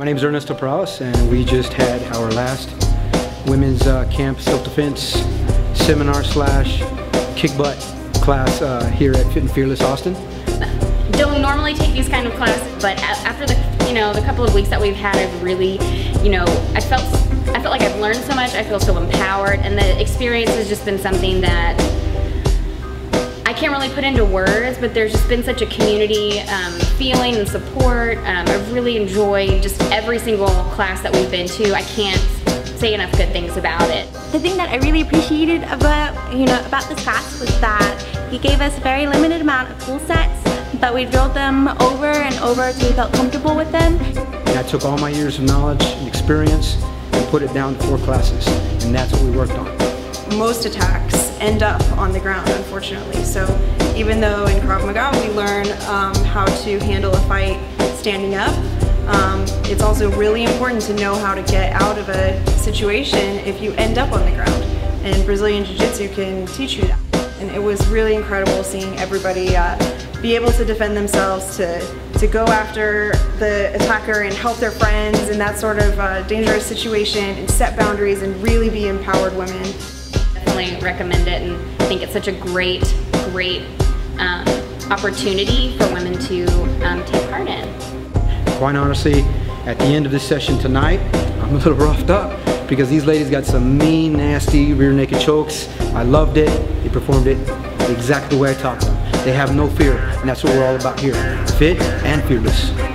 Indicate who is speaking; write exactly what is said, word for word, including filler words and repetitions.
Speaker 1: My name is Ernesto Perales, and we just had our last women's uh, camp self-defense seminar slash kick butt class uh, here at Fit and Fearless Austin.
Speaker 2: Don't normally take these kind of classes, but after the you know the couple of weeks that we've had, I've really you know I felt I felt like I've learned so much. I feel so empowered, and the experience has just been something that I can't really put into words, but there's just been such a community um, feeling and support. Um, I've really enjoyed just every single class that we've been to. I can't say enough good things about it.
Speaker 3: The thing that I really appreciated about, you know, about this class was that he gave us a very limited amount of tool sets, but we drilled them over and over until we felt comfortable with them.
Speaker 1: And I took all my years of knowledge and experience and put it down to four classes, and that's what we worked on.
Speaker 4: Most attacks end up on the ground, unfortunately. So even though in Krav Maga we learn um, how to handle a fight standing up, um, it's also really important to know how to get out of a situation if you end up on the ground. And Brazilian Jiu-Jitsu can teach you that. And it was really incredible seeing everybody uh, be able to defend themselves, to, to go after the attacker and help their friends in that sort of uh, dangerous situation, and set boundaries and really be empowered women.
Speaker 2: Definitely recommend it, and I think it's such a great, great um, opportunity for women to um, take part in.
Speaker 1: Quite honestly, at the end of this session tonight, I'm a little roughed up because these ladies got some mean, nasty rear naked chokes. I loved it. They performed it exactly the way I taught them. They have no fear, and that's what we're all about here. Fit and fearless.